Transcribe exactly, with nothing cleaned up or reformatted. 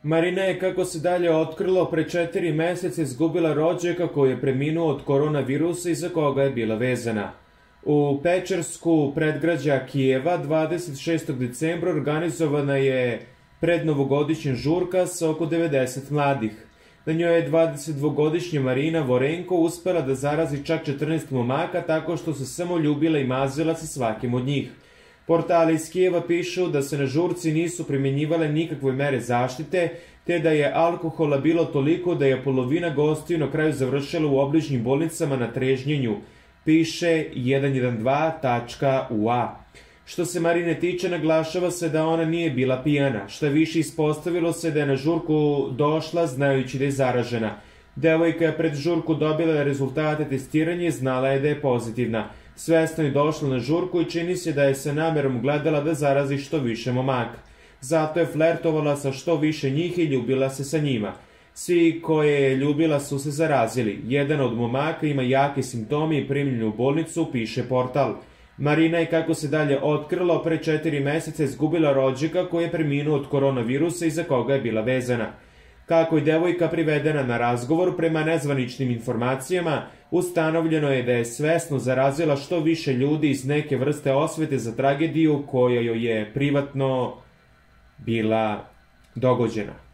Marina je, kako se dalje otkrilo, pre četiri meseca izgubila rođaka koji je preminuo od koronavirusa i za koga je bila vezana. U Pečersku, predgrađa Kijeva, dvadeset šestog decembra organizovana je prednovogodišnja žurka sa oko devedeset mladih. Na njoj je dvadesetdvogodišnja Marina Vorenko uspela da zarazi čak četrnaest momaka tako što se samo ljubila i mazila sa svakim od njih. Portali iz Kijeva pišu da se na žurci nisu primjenjivale nikakve mere zaštite, te da je alkohola bilo toliko da je polovina gostiju na kraju završila u obližnjim bolnicama na trežnjenju, piše jedan jedan dva tačka u a. Što se Marine tiče, naglašava se da ona nije bila pijana, šta više ispostavilo se da je na žurku došla znajući da je zaražena. Devojka je pred žurku dobila rezultate testiranja i znala je da je pozitivna. Svesno je došla na žurku i čini se da je sa namerom gledala da zarazi što više momaka. Zato je flertovala sa što više njih i ljubila se sa njima. Svi koje je ljubila su se zarazili. Jedan od momaka ima jake simptome i primljen u bolnicu, piše portal. Marina je, kako se dalje otkrilo, pre četiri meseca izgubila rođaka koji je preminuo od koronavirusa i za koga je bila vezana. Kako je devojka privedena na razgovor, prema nezvaničnim informacijama, ustanovljeno je da je svesno zarazila što više ljudi iz neke vrste osvete za tragediju koja joj je privatno bila dogođena.